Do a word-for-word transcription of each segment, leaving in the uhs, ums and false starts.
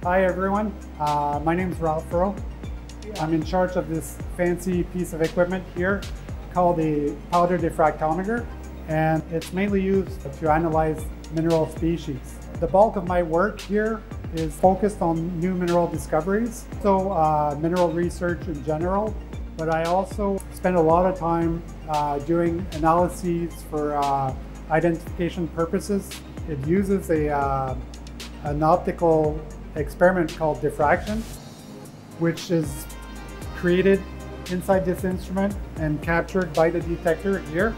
Hi everyone, uh, my name is Ralph Furrow. I'm in charge of this fancy piece of equipment here called a powder diffractometer, and it's mainly used to analyze mineral species. The bulk of my work here is focused on new mineral discoveries, so uh, mineral research in general, but I also spend a lot of time uh, doing analyses for uh, identification purposes. It uses a, uh, an optical experiment called Diffraction, which is created inside this instrument and captured by the detector here.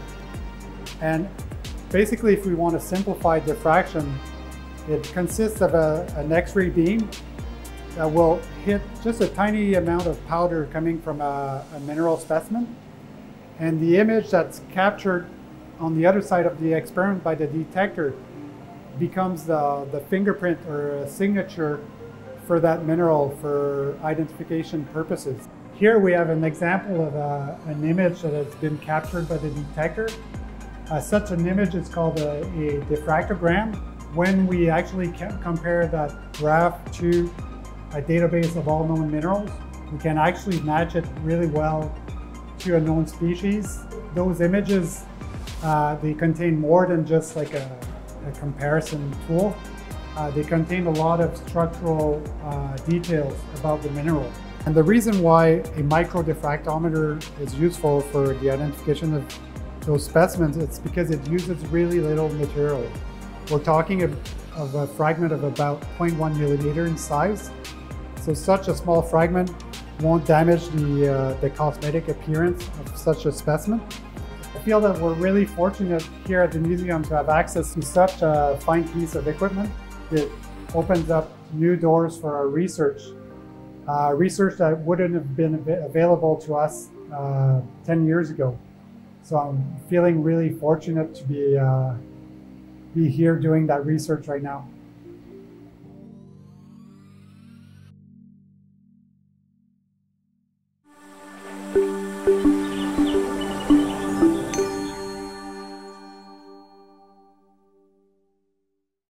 And basically, if we want to simplify diffraction, it consists of a, an X-ray beam that will hit just a tiny amount of powder coming from a, a mineral specimen. And the image that's captured on the other side of the experiment by the detector becomes the, the fingerprint or a signature for that mineral for identification purposes. Here we have an example of a, an image that has been captured by the detector. Uh, such an image is called a, a diffractogram. When we actually compare that graph to a database of all known minerals, we can actually match it really well to a known species. Those images, uh, they contain more than just like a, a comparison tool. Uh, they contain a lot of structural uh, details about the mineral. And the reason why a micro diffractometer is useful for the identification of those specimens, it's because it uses really little material. We're talking of, of a fragment of about zero point one millimeter in size. So such a small fragment won't damage the, uh, the cosmetic appearance of such a specimen. I feel that we're really fortunate here at the museum to have access to such a fine piece of equipment. It opens up new doors for our research. Uh, research that wouldn't have been av available to us uh, ten years ago. So I'm feeling really fortunate to be, uh, be here doing that research right now.